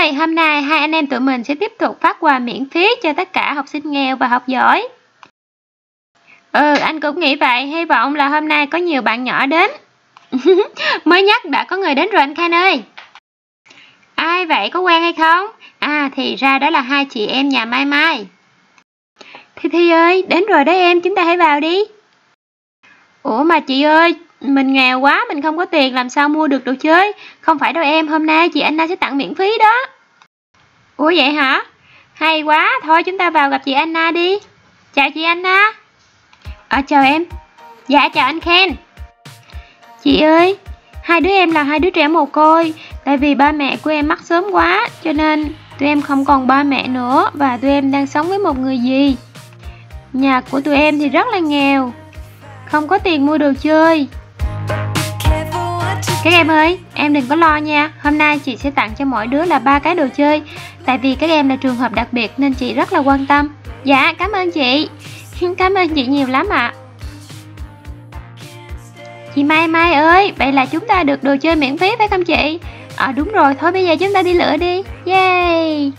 ơi, hôm nay hai anh em tụi mình sẽ tiếp tục phát quà miễn phí cho tất cả học sinh nghèo và học giỏi. Anh cũng nghĩ vậy, hy vọng là hôm nay có nhiều bạn nhỏ đến. Mới nhắc đã có người đến rồi anh Khanh ơi. Ai vậy, có quen hay không? Thì ra đó là hai chị em nhà Mai Mai. Thi ơi, đến rồi đấy em, chúng ta hãy vào đi. Ủa mà chị ơi, mình nghèo quá, mình không có tiền làm sao mua được đồ chơi. Không phải đâu em, hôm nay chị Anna sẽ tặng miễn phí đó. Ủa vậy hả? Hay quá, thôi chúng ta vào gặp chị Anna đi. Chào chị Anna. Chào em. Dạ chào anh Ken. Chị ơi, hai đứa em là hai đứa trẻ mồ côi. Tại vì ba mẹ của em mất sớm quá, cho nên tụi em không còn ba mẹ nữa. Và tụi em đang sống với một người dì. Nhà của tụi em thì rất là nghèo, không có tiền mua đồ chơi. Các em ơi, em đừng có lo nha. Hôm nay chị sẽ tặng cho mỗi đứa là 3 cái đồ chơi. Tại vì các em là trường hợp đặc biệt nên chị rất là quan tâm. Dạ, cảm ơn chị. Cảm ơn chị nhiều lắm ạ. Chị Mai Mai ơi, vậy là chúng ta được đồ chơi miễn phí phải không chị? Đúng rồi, thôi bây giờ chúng ta đi lựa đi. Yay!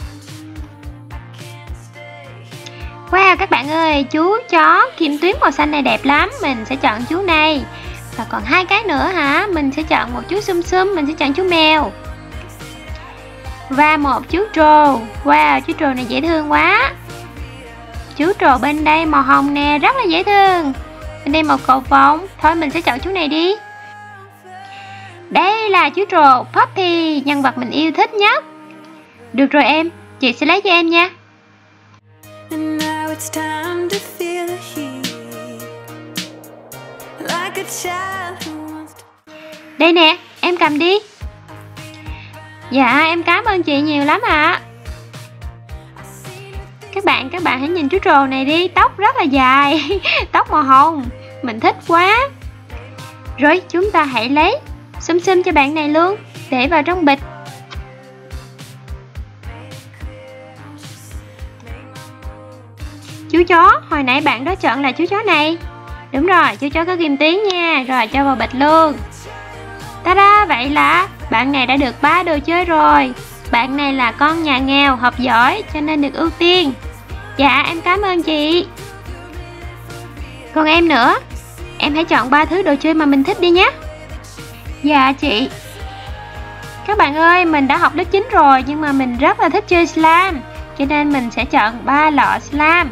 Wow, các bạn ơi, chú chó kim tuyến màu xanh này đẹp lắm. Mình sẽ chọn chú này. Và còn 2 cái nữa hả? Mình sẽ chọn một chú Sum Sum, mình sẽ chọn chú mèo. Và một chú trồ. Wow, chú trồ này dễ thương quá. Chú trồ bên đây màu hồng nè, rất là dễ thương. Bên đây màu cầu vồng. Thôi mình sẽ chọn chú này đi. Đây là chú trồ Poppy, nhân vật mình yêu thích nhất. Được rồi em, chị sẽ lấy cho em nha. Đây nè, em cầm đi. Dạ, em cảm ơn chị nhiều lắm ạ. Các bạn hãy nhìn chú trồ này đi, tóc rất là dài, tóc màu hồng, mình thích quá. Rồi, chúng ta hãy lấy Sum Sum cho bạn này luôn, để vào trong bịch. Chú chó, hồi nãy bạn đó chọn là chú chó này. Đúng rồi, chú chó có kim tuyến nha. Rồi cho vào bịch luôn. Ta-da, vậy là bạn này đã được 3 đồ chơi rồi. Bạn này là con nhà nghèo, học giỏi cho nên được ưu tiên. Dạ, em cảm ơn chị. Còn em nữa, em hãy chọn 3 thứ đồ chơi mà mình thích đi nhé. Dạ chị. Các bạn ơi, mình đã học lớp 9 rồi, nhưng mà mình rất là thích chơi slime, cho nên mình sẽ chọn 3 lọ slime.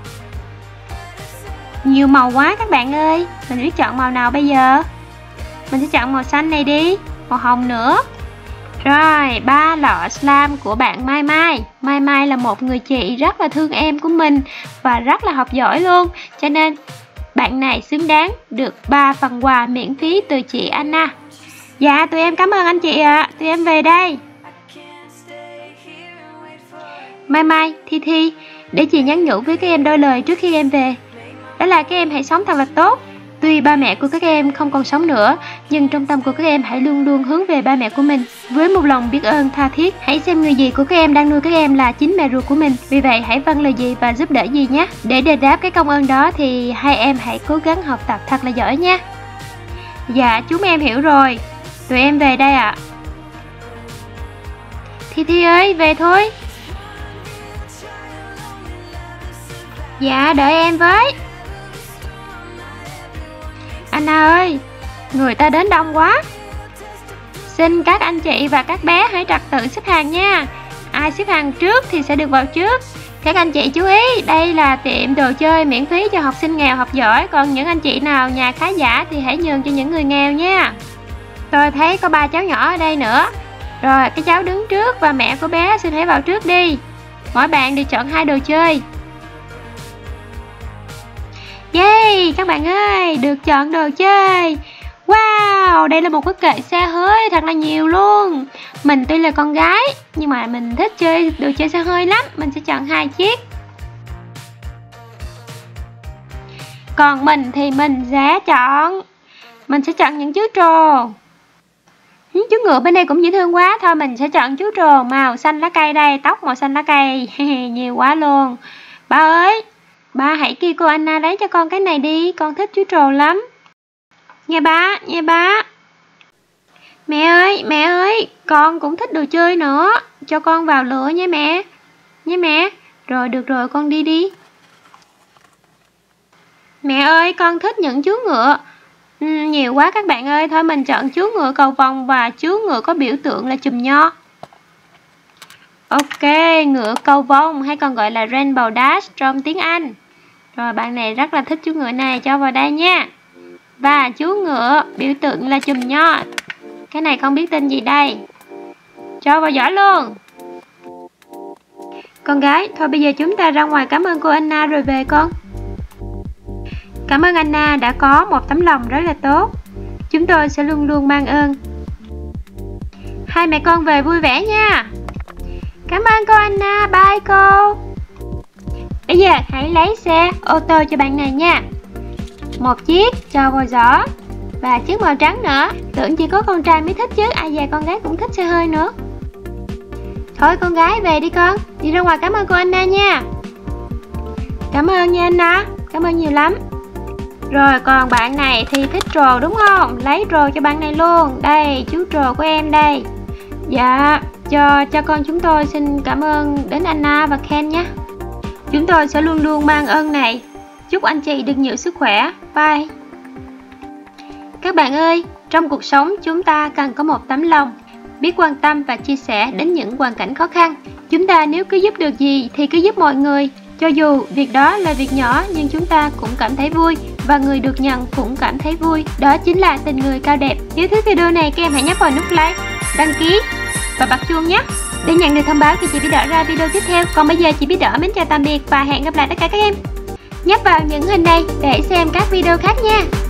Nhiều màu quá các bạn ơi, mình biết chọn màu nào bây giờ? Mình sẽ chọn màu xanh này đi, màu hồng nữa. Rồi, 3 lọ slime của bạn Mai Mai. Mai Mai là một người chị rất là thương em của mình và rất là học giỏi luôn, cho nên bạn này xứng đáng được 3 phần quà miễn phí từ chị Anna. Dạ, tụi em cảm ơn anh chị ạ. Tụi em về đây. Mai Mai, Thi, để chị nhắn nhủ với các em đôi lời trước khi em về. Đó là các em hãy sống thật là tốt. Tuy ba mẹ của các em không còn sống nữa, nhưng trong tâm của các em hãy luôn luôn hướng về ba mẹ của mình với một lòng biết ơn tha thiết. Hãy xem người dì của các em đang nuôi các em là chính mẹ ruột của mình. Vì vậy hãy vâng lời dì và giúp đỡ dì nhé. Để đền đáp cái công ơn đó thì hai em hãy cố gắng học tập thật là giỏi nha. Dạ, chúng em hiểu rồi. Tụi em về đây ạ. Thi ơi, về thôi. Dạ, đợi em với. Anna ơi, người ta đến đông quá. Xin các anh chị và các bé hãy trật tự xếp hàng nha. Ai xếp hàng trước thì sẽ được vào trước. Các anh chị chú ý, đây là tiệm đồ chơi miễn phí cho học sinh nghèo học giỏi. Còn những anh chị nào nhà khá giả thì hãy nhường cho những người nghèo nha. Tôi thấy có 3 cháu nhỏ ở đây nữa. Rồi, cái cháu đứng trước và mẹ của bé xin hãy vào trước đi. Mỗi bạn được chọn 2 đồ chơi. Yay, các bạn ơi, được chọn đồ chơi. Wow, đây là một cái kệ xe hơi thật là nhiều luôn. Mình tuy là con gái, nhưng mà mình thích chơi đồ chơi xe hơi lắm. Mình sẽ chọn 2 chiếc. Còn mình thì mình sẽ chọn những chú trồ. Chú ngựa bên đây cũng dễ thương quá. Thôi mình sẽ chọn chú trồ màu xanh lá cây đây. Tóc màu xanh lá cây. Nhiều quá luôn. Ba ơi, ba hãy kêu cô Anna lấy cho con cái này đi. Con thích chú trồ lắm. Nghe ba, nghe ba. Mẹ ơi, con cũng thích đồ chơi nữa. Cho con vào lửa nha mẹ. Nha mẹ. Rồi, được rồi, con đi đi. Mẹ ơi, con thích những chú ngựa. Nhiều quá các bạn ơi, thôi mình chọn chú ngựa cầu vồng và chú ngựa có biểu tượng là chùm nho. Ok, ngựa cầu vồng hay còn gọi là Rainbow Dash trong tiếng Anh. Rồi, bạn này rất là thích chú ngựa này, cho vào đây nha. Và chú ngựa biểu tượng là chùm nho. Cái này không biết tên gì đây. Cho vào giỏ luôn. Con gái, thôi bây giờ chúng ta ra ngoài cảm ơn cô Anna rồi về con. Cảm ơn Anna đã có một tấm lòng rất là tốt. Chúng tôi sẽ luôn luôn mang ơn. Hai mẹ con về vui vẻ nha. Cảm ơn cô Anna, bye cô. Bây giờ hãy lấy xe ô tô cho bạn này nha. Một chiếc cho vào giỏ. Và chiếc màu trắng nữa. Tưởng chỉ có con trai mới thích chứ, ai già con gái cũng thích xe hơi nữa. Thôi con gái về đi con. Đi ra ngoài cảm ơn cô Anna nha. Cảm ơn nha Anna. Cảm ơn nhiều lắm. Rồi còn bạn này thì thích trồ đúng không? Lấy trồ cho bạn này luôn. Đây chú trồ của em đây. Dạ cho con chúng tôi xin cảm ơn đến Anna và Ken nhé. Chúng tôi sẽ luôn luôn mang ơn này. Chúc anh chị được nhiều sức khỏe. Bye. Các bạn ơi, trong cuộc sống chúng ta cần có một tấm lòng, biết quan tâm và chia sẻ đến những hoàn cảnh khó khăn. Chúng ta nếu cứ giúp được gì thì cứ giúp mọi người. Cho dù việc đó là việc nhỏ nhưng chúng ta cũng cảm thấy vui và người được nhận cũng cảm thấy vui. Đó chính là tình người cao đẹp. Nếu thích video này các em hãy nhấp vào nút like, đăng ký và bật chuông nhé để nhận được thông báo khi chị Bí Đỏ ra video tiếp theo. Còn bây giờ chị Bí Đỏ mến chào tạm biệt và hẹn gặp lại tất cả các em. Nhấp vào những hình này để xem các video khác nha.